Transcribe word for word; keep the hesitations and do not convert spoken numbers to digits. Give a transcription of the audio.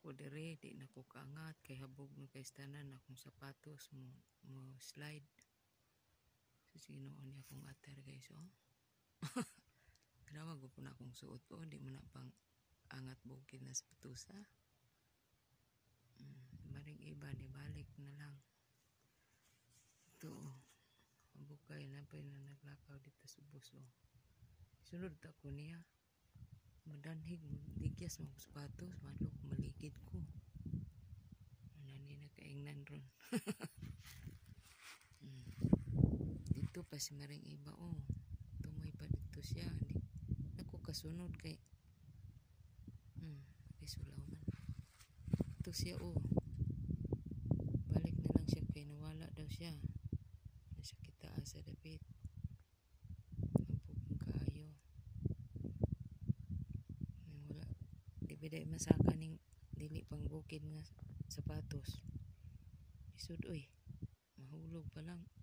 ko dire, di na ko kaangat kay habog na kay tanan akong sapatos mo, mo slide. So sinuon niya akong ater guys oh. Grawa ko po na akong suot oh, di mo na pang angat bukid na sapatos ah. Hmm, maring iba ni balik na lang. Ito oh. Bukay na pa na naglakaw dito sa bus oh. Sunod ta ko niya. Madanhig, ligyas mga sapatos, malok, maligid ko. Nani na kaingnan ron. hmm. Dito pa si maring iba oh. Tumoy pa dito siya. Hindi. Ako kasunod kay hmm, isulaw man. Ito siya oh. Balik na lang siya kay nawala daw siya. Nasa kita sa dapit. Mabugong kayo. Wala. Di biday masaka ning dili pang bukid nga sapatos. Isud oy. Mahulog pa lang.